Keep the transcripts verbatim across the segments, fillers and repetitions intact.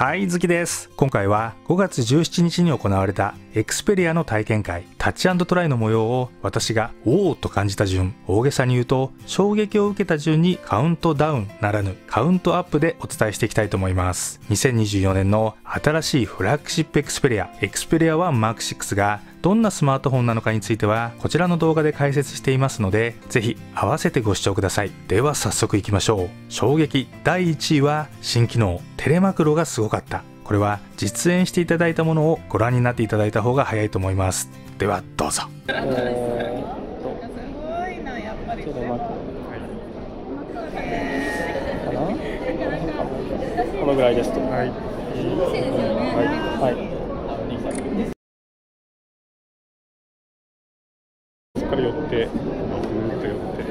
はい、好きです。今回はごがつじゅうしちにちに行われたエクスペリアの体験会タッチ&トライの模様を私がおおと感じた順、大げさに言うと衝撃を受けた順にカウントダウンならぬカウントアップでお伝えしていきたいと思います。にせんにじゅうよねんの新しいフラッグシップエクスペリアエクスペリアワンマークシックスがどんなスマートフォンなのかについてはこちらの動画で解説していますので、ぜひ合わせてご視聴ください。では早速いきましょう。衝撃だいいちいは新機能テレマクロがすごかった。これは実演していただいたものをご覧になっていただいた方が早いと思います。ではどうぞ。 えー、すごいな、やっぱりテレマクロかな、このぐらいですと。はい、はい、そこから寄ってぐーっと寄って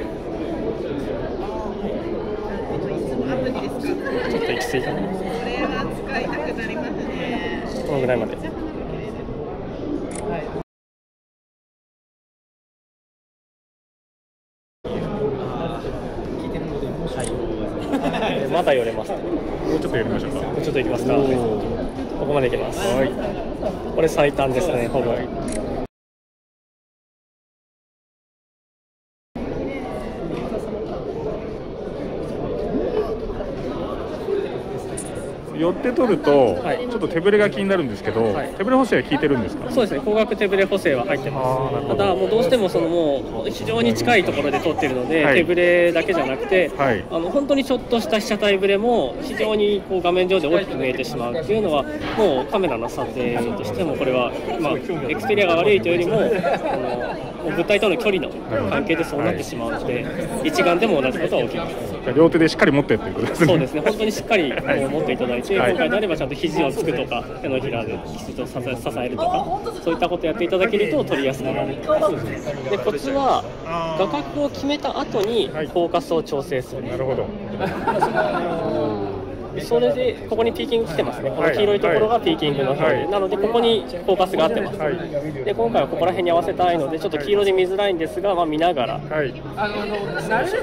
ちょっと行き過ぎかな。これは使いたくなりますね。このぐらいまで。まだ寄れます。もうちょっと寄りましょうか。もうちょっと行きますか。ここまで行きます。はい。これ最短ですね、ほぼ。寄って取ると、はい、ちょっと手ぶれが気になるんですけど、はい、手ぶれ補正は効いてるんですか？そうですね、光学手ぶれ補正は入ってます。ただもうどうしてもそのもう非常に近いところで撮ってるので、はい、手ぶれだけじゃなくて、はい、あの本当にちょっとした被写体ぶれも非常にこう画面上で大きく見えてしまうっていうのはもうカメラの撮影としてもこれは、まあ、エクスペリアが悪いというよりもあの物体との距離の関係でそうなってしまうので、はい、一眼でも同じことは起きます。両手でしっかり持ってっていうことですね。そうですね、本当にしっかり持っていただいて、はい、今回であればちゃんと肘をつくとか手のひらで肘を支えるとかそういったことをやっていただけると撮りやすくなる。でコツは画角を決めた後にフォーカスを調整する。なるほど。それでここにピーキング来てますね。この黄色いところがピーキングの表示なので、ここにフォーカスが合ってます。で今回はここら辺に合わせたいのでちょっと黄色で見づらいんですが、まあ、見ながらこうして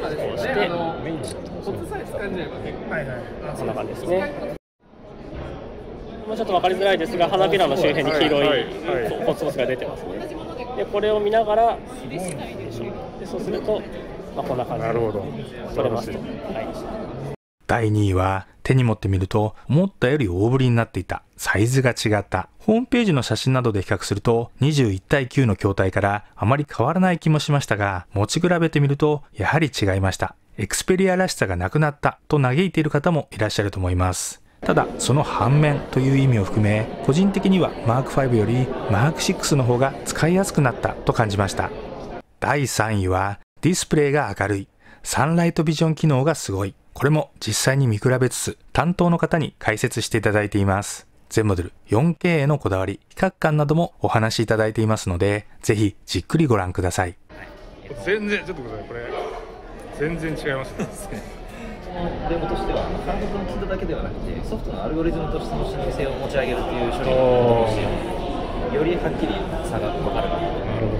こんな感じですね。もうちょっと分かりづらいですが、花びらの周辺に黄色いポツポツが出てますね。でこれを見ながらでそうすると、まあ、こんな感じで撮れますと。 だいにいは手に持ってみると思ったより大ぶりになっていた。サイズが違った。ホームページの写真などで比較するとにじゅういちたいきゅうの筐体からあまり変わらない気もしましたが、持ち比べてみるとやはり違いました。エクスペリアらしさがなくなったと嘆いている方もいらっしゃると思います。ただその反面という意味を含め、個人的にはマークファイブよりマークシックスの方が使いやすくなったと感じました。だいさんいはディスプレイが明るい。サンライトビジョン機能がすごい。これも実際に見比べつつ担当の方に解説していただいています。全モデル よんケー へのこだわり、比較感などもお話しいただいていますので、ぜひじっくりご覧ください。全然ちょっとください、これ全然違いますね。 デモとしてはハードの軌道だけではなくてソフトのアルゴリズムとしての信頼性を持ち上げるという処理をしてよりはっきり差が分かるかなと。なるほ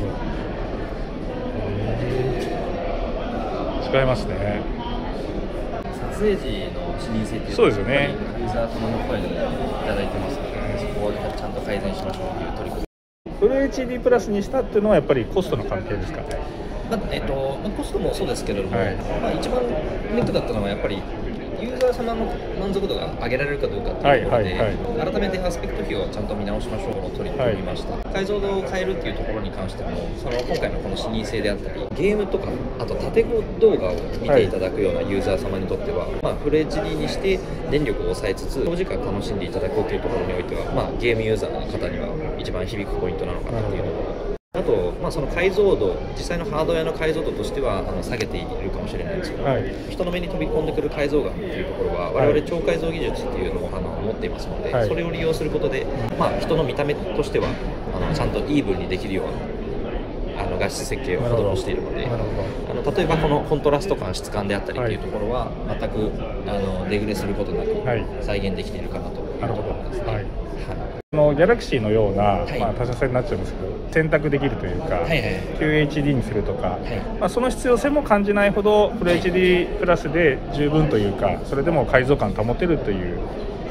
ど。違いますね。 撮影時の視認性っていうそうですよね。 ユーザー様の声でもいただいてますので、そこをちゃんと改善しましょうという取り組み。 フル エイチディー プラスにしたっていうのはやっぱりコストの関係ですかね。 まあえっとまあ、コストもそうですけれども、はい、まあ、一番ネックだったのはやっぱりユーザー様の満足度が上げられるかどうかというところで、はいはいはい、改めてアスペクト比をちゃんと見直しましょうと取り組みました、はい、解像度を変えるっていうところに関してもその今回のこの視認性であったりゲームとかあと縦動画を見ていただくようなユーザー様にとっては、はい、まあ、フル エイチディー にして電力を抑えつつ長時間楽しんでいただこうというところにおいては、まあ、ゲームユーザーの方には一番響くポイントなのかなというところ。あと、まあ、その解像度、実際のハードウェアの解像度としてはあの下げているかもしれないんですけど、はい、人の目に飛び込んでくる解像眼っていうところは、我々超解像技術っていうのをあの持っていますので、はい、それを利用することで、まあ、人の見た目としてはあのちゃんとイーブンにできるようなあの画質設計を施しているので、あの例えばこのコントラスト感、質感であったりっていうところは、全くあのデグレすることなく再現できているかなというところですね。はい、 のギャラクシーのような、はい、まあ、他社製になっちゃうんですけど選択できるというか、はいはい、キューエイチディー にするとか、はい、まあ、その必要性も感じないほどフル エイチディー プラスで十分というか、それでも解像感保てるという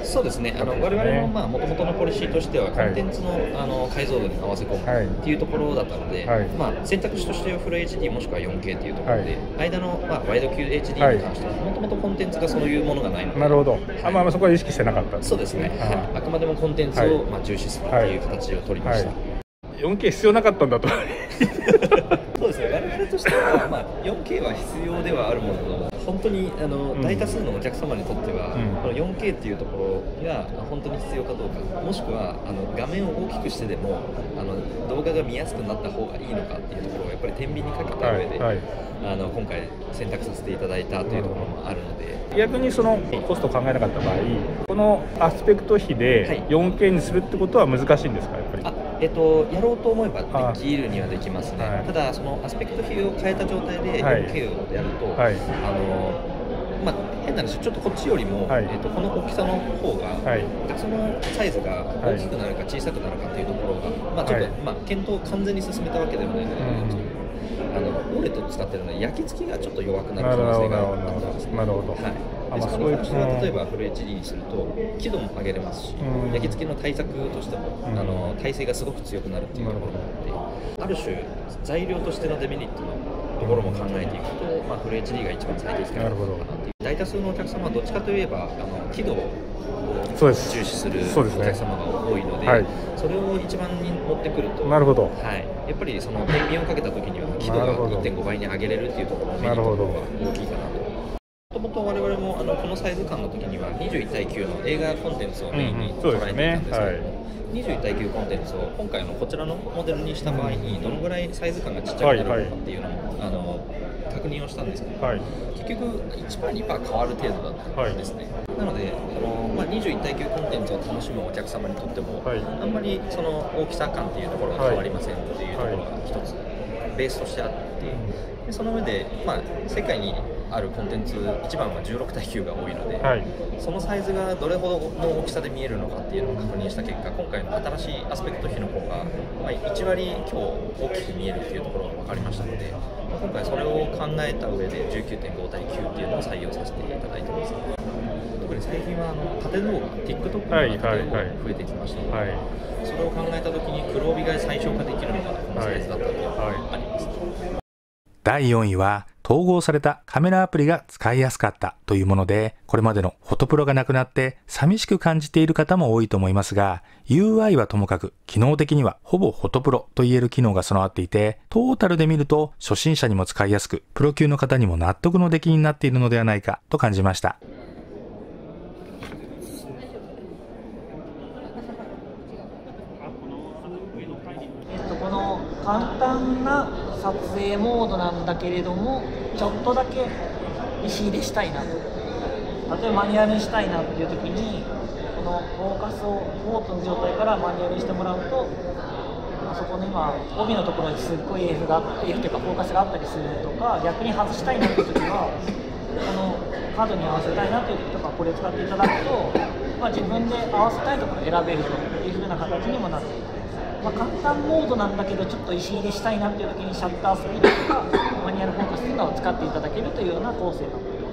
そうですね、あの我々のまあ元々のポリシーとしては、コンテンツのあの解像度に合わせ込むっていうところだったので、まあ選択肢としてはフル エイチディー もしくは よんケー っていうところで、間のまあワイド級 エイチディー に関しては、もともとコンテンツがそういうものがないので、 なるほど、あまあそこは意識してなかった。 そうですね、あくまでもコンテンツをまあ重視するっていう形を取りました。 よんケー 必要なかったんだと。 そうですね、我々としては、まあ、よんケー は必要ではあるものの、本当にあの、うん、大多数のお客様にとっては、うん、この よんケー っていうところが本当に必要かどうか、もしくはあの画面を大きくしてでもあの動画が見やすくなった方がいいのかっていうところをやっぱり天秤にかけた上で、はいはい、あの今回選択させていただいたというところもあるので、 逆にそのコストを考えなかった場合、このアスペクト比で よんケー にするってことは難しいんですか、やっぱり。 あえっと、やろうと思えばできるにはできますね、はい、ただそのアスペクト比を変えた状態で よんケー をやると、はい、あのまあ、変な話、ちょっとこっちよりも、はい、えっと、この大きさの方が、はい、そのサイズが大きくなるか小さくなるかっていうところが、まあ、ちょっと、はい、まあ、検討を完全に進めたわけではないので、うん、あのオーレットを使ってるので焼き付きがちょっと弱くなる可能性があったんですね。 なるほど。 はいでそこに関しては例えばフル エイチディー にすると輝度も上げれますし、うん、焼き付きの対策としても、うん、あの耐性がすごく強くなるっていうところもあって、ある種材料としてのデメリットのところも考えていくと、まあ、フル エイチディー が一番最適解なのかなっていう。大多数のお客様はどっちかといえばあの輝度を重視するお客様が多いので、そ, で、ねはい、それを一番に持ってくると、 なるほど、 はい、やっぱりその天秤をかけた時には輝度が いってんご 倍に上げれるっていうところのメリットが大きいかなと。もともと我々もあのこのサイズ感の時にはにじゅういち対きゅうの映画コンテンツをメインに捉えていたんですけども、にじゅういち対きゅうコンテンツを今回のこちらのモデルにした場合にどのぐらいサイズ感がちっちゃくなるのかっていうのも、はいはい、あの確認をしたんですけど、はい、結局いちパーセントにパーセント変わる程度だったんですね、はい、なのであの、まあ、にじゅういち対きゅうコンテンツを楽しむお客様にとっても、はい、あんまりその大きさ感っていうところが変わりませんっていうところが一つベースとしてあって、でその上で、まあ、世界にあるコンテンツ一番はじゅうろく対きゅうが多いので、はい、そのサイズがどれほどの大きさで見えるのかっていうのを確認した結果、今回の新しいアスペクト比の方が、まあ、いち割強大きく見えるっていうところが分かりましたので、今回それを考えた上で じゅうきゅうてんご対きゅうっていうのを採用させていただいてます。特に最近はあの縦動画 TikTok の縦動画が増えてきましたので、はいはいはい、それを考えた時に黒帯が最小化できるのがこのサイズだったというのがあります。 だいよんいは統合されたカメラアプリが使いやすかったというもので、これまでのフォトプロがなくなって寂しく感じている方も多いと思いますが、ユーアイ はともかく機能的にはほぼフォトプロと言える機能が備わっていて、トータルで見ると初心者にも使いやすく、プロ級の方にも納得の出来になっているのではないかと感じました。 簡単な撮影モードなんだけれども、ちょっとだけ石入れしたいなと、例えばマニュアルにしたいなっていう時に、このフォーカスをオートの状態からマニュアルにしてもらうと、あそこの今帯のところにすっごい エフ が エフ というかフォーカスがあったりするとか、逆に外したいなっていう時はこのカードに合わせたいなっていう時とかこれを使っていただくと、まあ、自分で合わせたいところを選べるというふうな形にもなっていて、まあ、簡単モードなんだけどちょっと石入れしたいなっていう時にシャッタースピードとかマニュアルフォーカスというのを使っていただけるというような構成になっています。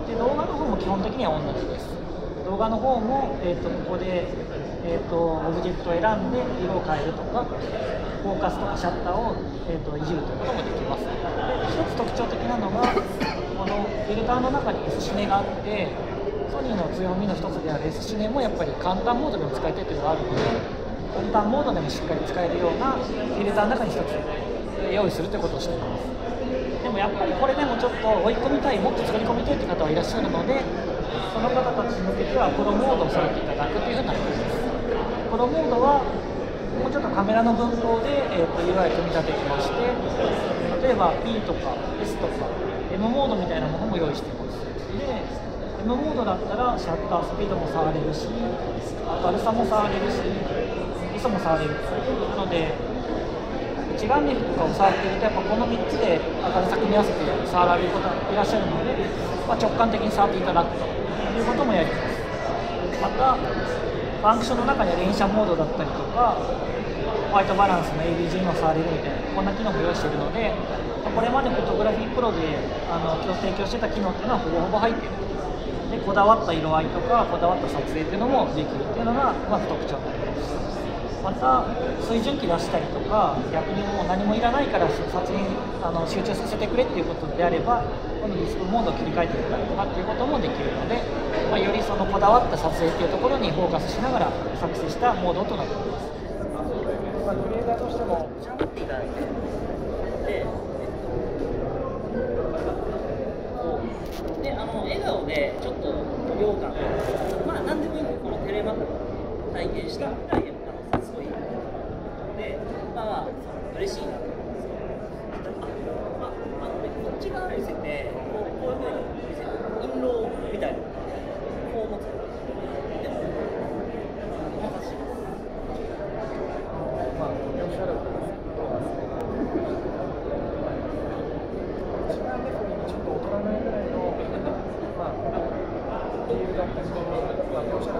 で動画の方も基本的には同じです。動画の方も、えー、とここで、えー、とオブジェクトを選んで色を変えるとかフォーカスとかシャッターを、えー、といじるということもできます。で一つ特徴的なのがこのフィルターの中に S シネがあって、ソニーの強みの一つである S シネもやっぱり簡単モードでも使いたいというのがあるので、簡単モードでもしっかり使えるようなフィルターの中に一つ用意するということをしています。でもやっぱりこれでもちょっと追い込みたい、もっと作り込みたいという方はいらっしゃるので、その方たちに向けてはプロモードをされていただくというふうになっています。プロモードはもうちょっとカメラの分法で、えー、と ユーアイ 組み立ててまして、例えば P とか エス とか エム モードみたいなものも用意しています。で エム モードだったらシャッタースピードも触れるし、明るさも触れるし、イソも触れる。なので一眼レフとかを触っていると、やっぱこのみっつで明るさ組み合わせて触られる方がいらっしゃるので、まあ、直感的に触っていただくということもやります。またファンクションの中には連写モードだったりとかホワイトバランスの エービージー も触れるみたいな、こんな機能も用意しているので、これまでフォトグラフィープロであの提供してた機能っていうのはほぼほぼ入っている。ででこだわった色合いとかこだわった撮影っていうのもできるっていうのが、まあ、特徴になります。また水準器出したりとか逆にもう何もいらないから撮影にあの集中させてくれっていうことであればこのディスプモードを切り替えてみたりとかっていうこともできるので、まあ、よりそのこだわった撮影っていうところにフォーカスしながら作成したモードとなっています。まあ、クリエイターとしてもしゃべっていただいてでであの笑顔でちょっと量感まあ何でもいいんでこのテレマ体験した体験の可能性すごいでまあ嬉しいなと思います。まああのねこっち側見せてこうこういうふうに見せる印籠みたいなこう持つでもお任せします。まあおっしゃる一番ねちょっと劣らないぐらいのまあ理由だったりとかまあおっしゃる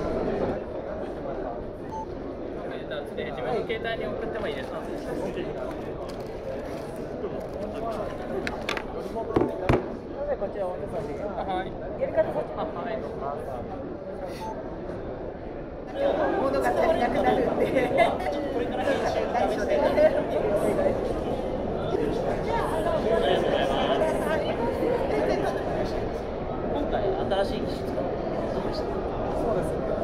で自分の携帯に送ってもいいですか？こちらお手伝いで。はい。やり方こっち。はい。モードが足りなくなるんで。これから編集内緒で。今回新しい機種使う。どうでした？そうですね。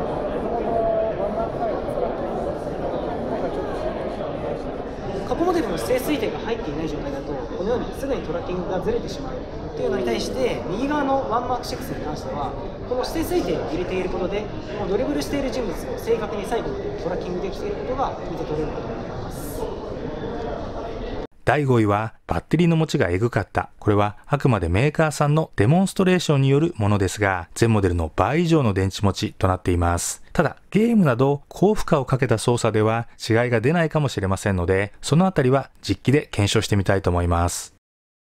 過去モデルの姿勢推定が入っていない状態だとこのようにすぐにトラッキングがずれてしまうというのに対して右側のワンマークシックスに関してはこの姿勢推定を入れていることでこのドリブルしている人物を正確に最後までトラッキングできていることが見て取れることになります。 だいごいはバッテリーの持ちがエグかった。これはあくまでメーカーさんのデモンストレーションによるものですが、全モデルの倍以上の電池持ちとなっています。ただ、ゲームなど高負荷をかけた操作では違いが出ないかもしれませんので、そのあたりは実機で検証してみたいと思います。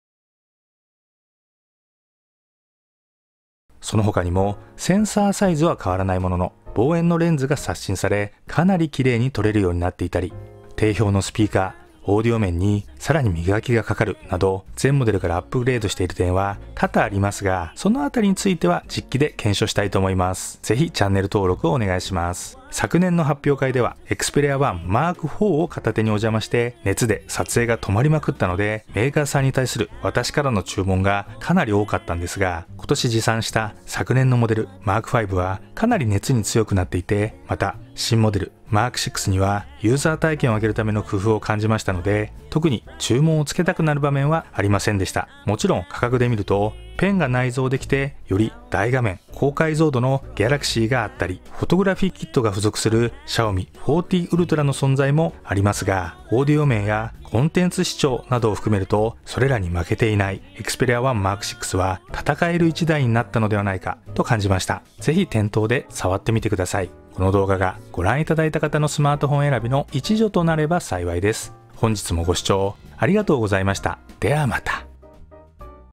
その他にも、センサーサイズは変わらないものの、望遠のレンズが刷新され、かなり綺麗に撮れるようになっていたり、定評のスピーカー、オーディオ面にさらに磨きがかかるなど全モデルからアップグレードしている点は多々ありますが、そのあたりについては実機で検証したいと思います。ぜひチャンネル登録をお願いします。昨年の発表会では Xperia ワンマークフォー を片手にお邪魔して熱で撮影が止まりまくったので、メーカーさんに対する私からの注文がかなり多かったんですが、今年持参した昨年のモデル マークファイブ はかなり熱に強くなっていて、また新モデル マークシックス にはユーザー体験を上げるための工夫を感じましたので、特に注文をつけたくなる場面はありませんでした。もちろん価格で見るとペンが内蔵できてより大画面高解像度の Galaxy があったり、フォトグラフィーキットが付属する Xiaomi フォーティー Ultra の存在もありますが、オーディオ面やコンテンツ視聴などを含めるとそれらに負けていない Xperia ワンマークシックス は戦える一台になったのではないかと感じました。ぜひ店頭で触ってみてください。この動画がご覧いただいた方のスマートフォン選びの一助となれば幸いです。本日もご視聴ありがとうございました。ではまた。